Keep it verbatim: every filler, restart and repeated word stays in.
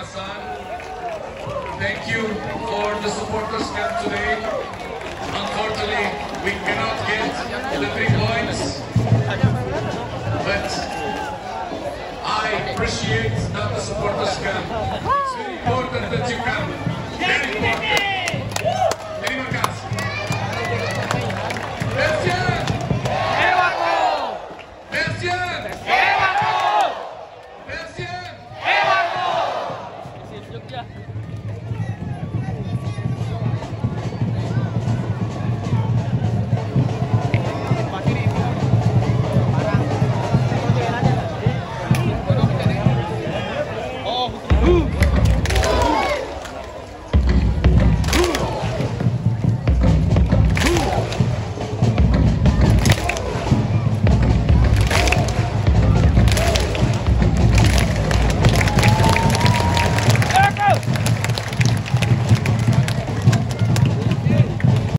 Hassan. Thank you for the supporters camp today. Unfortunately, we cannot get the three points, but I appreciate that the supporters camp. It's very important that you come. Very important. Terima kasih. Persian! Persian! Persian!